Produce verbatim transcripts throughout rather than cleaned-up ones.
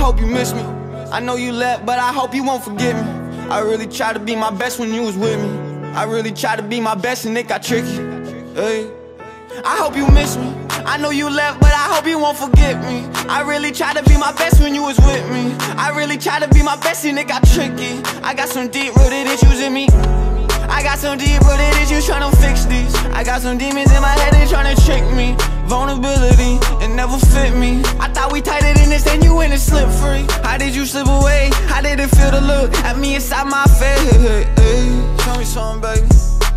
hope you miss me. I know you left, but I hope you won't forget me. I really tried to be my best when you was with me. I really tried to be my best and it got tricky. Hey. I hope you miss me. I know you left, but I hope you won't forget me. I really tried to be my best when you was with me. I really tried to be my best and it got tricky. I got some deep-rooted issues in me. I got some deep-rooted issues tryna fix these. I got some demons in my head, they tryna trick me. Vulnerability, it never fit me. I thought we tighter than this, then you went and slip free. How did you slip away? How did it feel to look at me inside my face? Show me something, baby.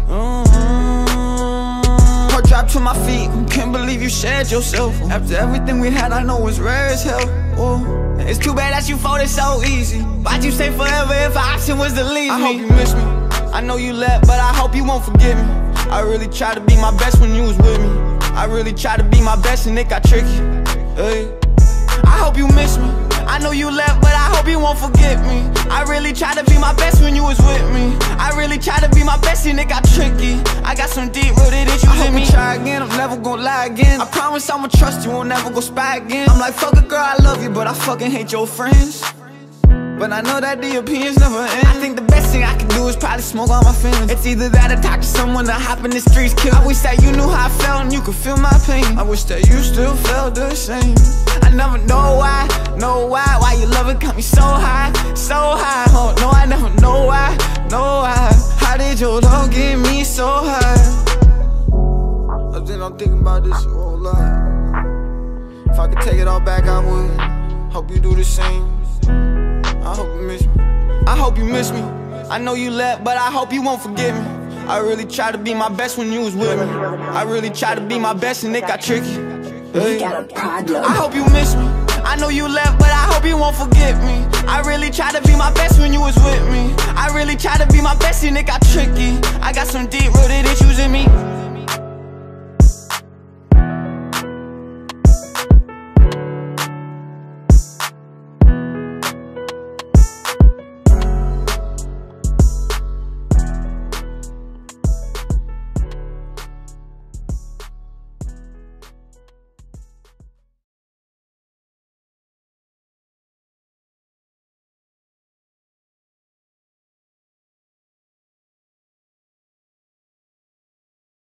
Mm-hmm. Heart dropped to my feet, can't believe you shared yourself. After everything we had, I know it's rare as hell. Ooh. It's too bad that you folded so easy. Why'd you stay forever if the option was to leave me? I hope you miss me. I know you left, but I hope you won't forget me. I really tried to be my best when you was with me. I really tried to be my best and it got tricky. Hey. I hope you miss me. I know you left, but I hope you won't forget me. I really tried to be my best when you was with me. I really tried to be my best and it got tricky. I got some deep-rooted issues I in me. Try again, I'm never gonna lie again. I promise I'ma trust you, won't never go spy again. I'm like, fuck it, girl, I love you, but I fucking hate your friends. But I know that the opinions never end. I think the best thing I can do is probably smoke all my feelings. It's either that or talk to someone or hop in the streets, kill. I wish that you knew how I felt and you could feel my pain. I wish that you still felt the same. I never know why, know why, why your loving got me so high, so high. Oh no, I never know why, know why. How did your love get me so high? I've been I'm thinking about this a whole lot. If I could take it all back, I would. Hope you do the same. I hope you miss me. I hope you miss me. I know you left, but I hope you won't forget me. I really tried to be my best when you was with me. I really tried to be my best and it got tricky. Hey. I hope you miss me. I know you left, but I hope you won't forget me. I really tried to be my best when you was with me. I really tried to be my best and it got tricky. I got some deep-rooted issues in me.